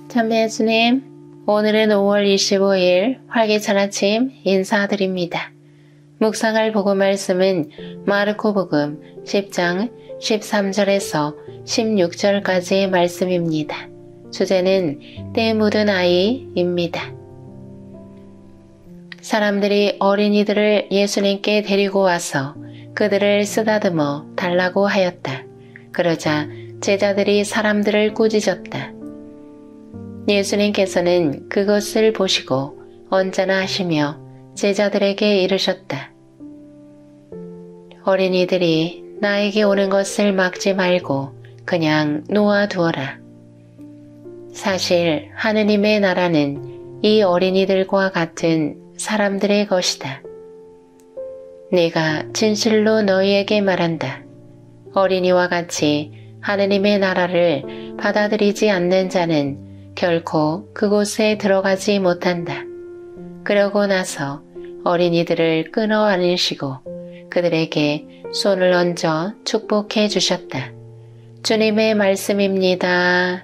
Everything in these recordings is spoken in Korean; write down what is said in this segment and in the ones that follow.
참배 예수님, 오늘은 5월 25일 활기찬 아침 인사드립니다. 묵상할 복음 말씀은 마르코 복음 10장 13절에서 16절까지의 말씀입니다. 주제는 때 묻은 아이입니다. 사람들이 어린이들을 예수님께 데리고 와서 그들을 쓰다듬어 달라고 하였다. 그러자 제자들이 사람들을 꾸짖었다. 예수님께서는 그것을 보시고 언짢아 하시며 제자들에게 이르셨다. 어린이들이 나에게 오는 것을 막지 말고 그냥 놓아두어라. 사실 하느님의 나라는 이 어린이들과 같은 사람들의 것이다. 내가 진실로 너희에게 말한다. 어린이와 같이 하느님의 나라를 받아들이지 않는 자는 결코 그곳에 들어가지 못한다. 그러고 나서 어린이들을 끌어 안으시고 그들에게 손을 얹어 축복해 주셨다. 주님의 말씀입니다.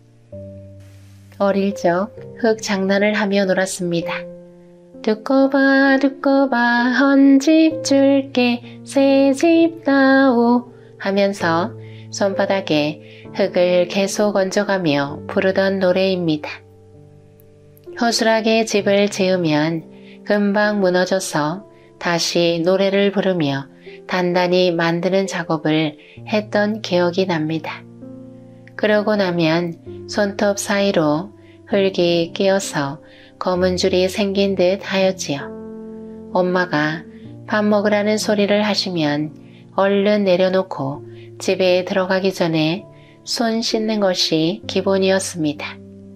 어릴 적 흙 장난을 하며 놀았습니다. 두꺼 봐 헌 집 줄게 새 집 다오 하면서 손바닥에 흙을 계속 얹어가며 부르던 노래입니다. 허술하게 집을 지으면 금방 무너져서 다시 노래를 부르며 단단히 만드는 작업을 했던 기억이 납니다. 그러고 나면 손톱 사이로 흙이 끼어서 검은 줄이 생긴 듯 하였지요. 엄마가 밥 먹으라는 소리를 하시면 얼른 내려놓고 집에 들어가기 전에 손 씻는 것이 기본이었습니다.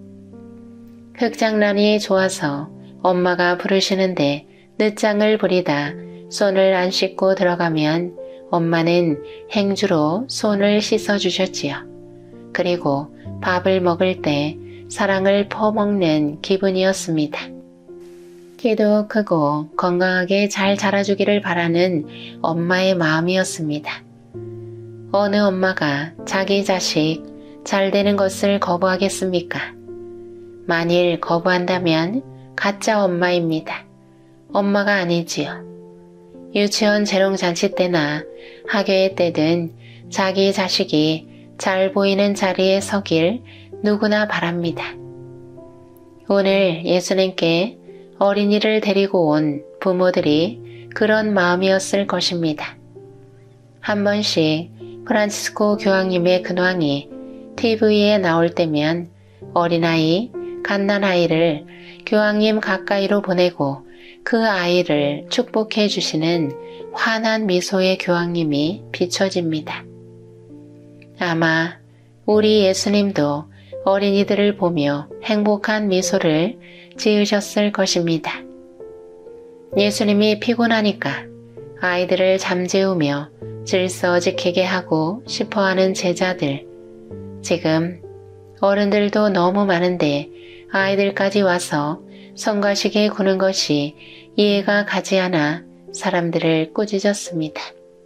흙장난이 좋아서 엄마가 부르시는데 늦장을 부리다 손을 안 씻고 들어가면 엄마는 행주로 손을 씻어주셨지요. 그리고 밥을 먹을 때 사랑을 퍼먹는 기분이었습니다. 키도 크고 건강하게 잘 자라주기를 바라는 엄마의 마음이었습니다. 어느 엄마가 자기 자식 잘 되는 것을 거부하겠습니까? 만일 거부한다면 가짜 엄마입니다. 엄마가 아니지요. 유치원 재롱잔치 때나 학교의 때든 자기 자식이 잘 보이는 자리에 서길 누구나 바랍니다. 오늘 예수님께 어린이를 데리고 온 부모들이 그런 마음이었을 것입니다. 한 번씩 프란치스코 교황님의 근황이 TV에 나올 때면 어린아이, 갓난아이를 교황님 가까이로 보내고 그 아이를 축복해 주시는 환한 미소의 교황님이 비춰집니다. 아마 우리 예수님도 어린이들을 보며 행복한 미소를 지으셨을 것입니다. 예수님이 피곤하니까 아이들을 잠재우며 질서 지키게 하고 싶어하는 제자들. 지금 어른들도 너무 많은데 아이들까지 와서 성가시게 구는 것이 이해가 가지 않아 사람들을 꾸짖었습니다.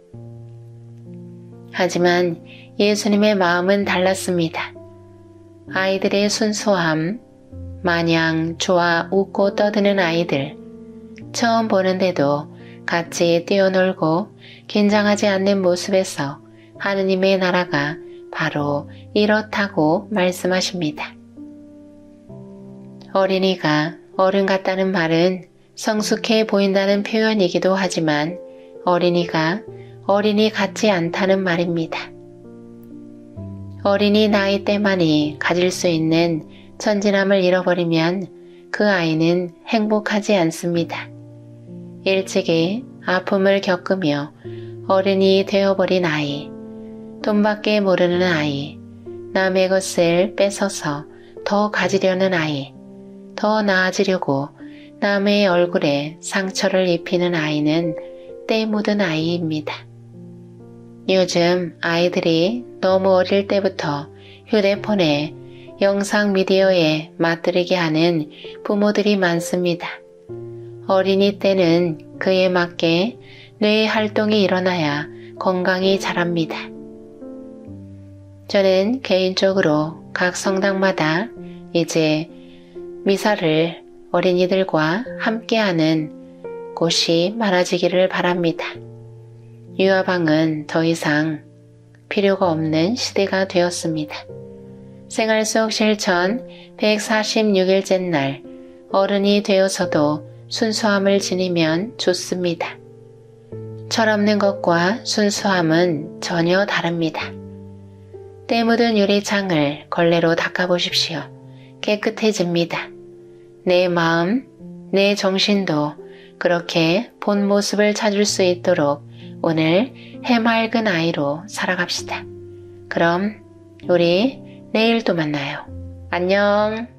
하지만 예수님의 마음은 달랐습니다. 아이들의 순수함, 마냥 좋아 웃고 떠드는 아이들, 처음 보는데도 같이 뛰어놀고 긴장하지 않는 모습에서 하느님의 나라가 바로 이렇다고 말씀하십니다. 어린이가 어른 같다는 말은 성숙해 보인다는 표현이기도 하지만 어린이가 어린이 같지 않다는 말입니다. 어린이 나이 때만이 가질 수 있는 천진함을 잃어버리면 그 아이는 행복하지 않습니다. 일찍이 아픔을 겪으며 어른이 되어버린 아이, 돈밖에 모르는 아이, 남의 것을 뺏어서 더 가지려는 아이, 더 나아지려고 남의 얼굴에 상처를 입히는 아이는 때 묻은 아이입니다. 요즘 아이들이 너무 어릴 때부터 휴대폰에 영상 미디어에 맞들이게 하는 부모들이 많습니다. 어린이 때는 그에 맞게 뇌의 활동이 일어나야 건강히 자랍니다. 저는 개인적으로 각 성당마다 이제 미사를 어린이들과 함께하는 곳이 많아지기를 바랍니다. 유아방은 더 이상 필요가 없는 시대가 되었습니다. 생활 속 실천 146일째 날 어른이 되어서도 순수함을 지니면 좋습니다. 철없는 것과 순수함은 전혀 다릅니다. 때 묻은 유리창을 걸레로 닦아보십시오. 깨끗해집니다. 내 마음, 내 정신도 그렇게 본 모습을 찾을 수 있도록 오늘 해맑은 아이로 살아갑시다. 그럼 우리 내일 또 만나요. 안녕.